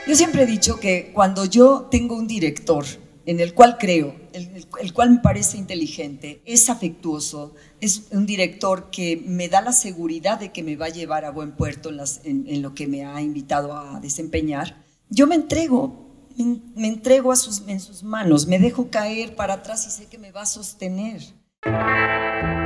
Yo siempre he dicho que cuando yo tengo un director en el cual creo, el cual me parece inteligente, es afectuoso, es un director que me da la seguridad de que me va a llevar a buen puerto en lo que me ha invitado a desempeñar, yo me entrego en sus manos, me dejo caer para atrás y sé que me va a sostener.